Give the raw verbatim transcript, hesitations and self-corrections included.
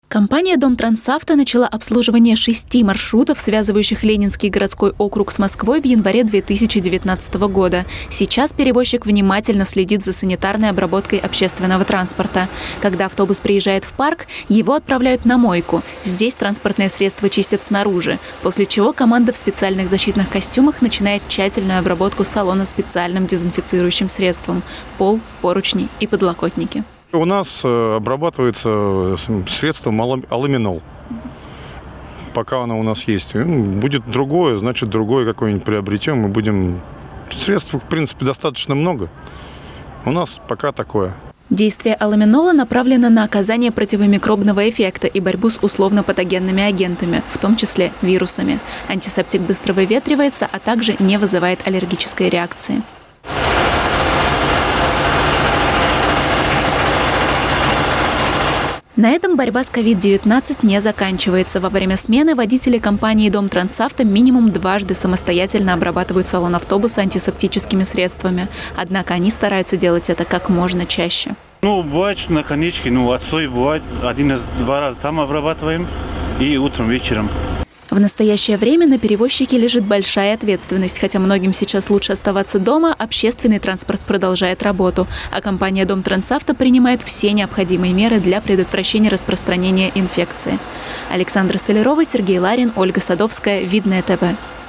Компания «Домтрансавто» начала обслуживание шести маршрутов, связывающих Ленинский городской округ с Москвой в январе две тысячи девятнадцатого года. Сейчас перевозчик внимательно следит за санитарной обработкой общественного транспорта. Когда автобус приезжает в парк, его отправляют на мойку. Здесь транспортное средство чистят снаружи, после чего команда в специальных защитных костюмах начинает тщательную обработку салона специальным дезинфицирующим средством – пол, поручни и подлокотники. У нас обрабатывается средством аламинол. Пока оно у нас есть. Будет другое, значит другое какое-нибудь приобретем. Мы будем... Средств, в принципе, достаточно много. У нас пока такое. Действие аламинола направлено на оказание противомикробного эффекта и борьбу с условно-патогенными агентами, в том числе вирусами. Антисептик быстро выветривается, а также не вызывает аллергической реакции. На этом борьба с ковид девятнадцать не заканчивается. Во время смены водители компании «Домтрансавто» минимум дважды самостоятельно обрабатывают салон автобуса антисептическими средствами. Однако они стараются делать это как можно чаще. Ну, бывает, что на конечке, ну, отстой бывает. Один раз, два раза там обрабатываем и утром, вечером. В настоящее время на перевозчике лежит большая ответственность. Хотя многим сейчас лучше оставаться дома, общественный транспорт продолжает работу. А компания «Домтрансавто» принимает все необходимые меры для предотвращения распространения инфекции. Александра Столярова, Сергей Ларин, Ольга Садовская. Видное ТВ.